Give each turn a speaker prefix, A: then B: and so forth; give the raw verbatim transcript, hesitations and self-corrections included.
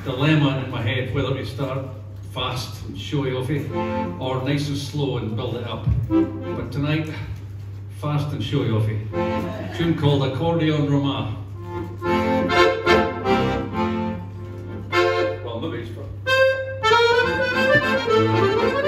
A: dilemma in my head whether to start fast and showy-offy or nice and slow and build it up. But tonight, fast and showy-offy. A tune called Accordion Roman. Well, maybe it's from...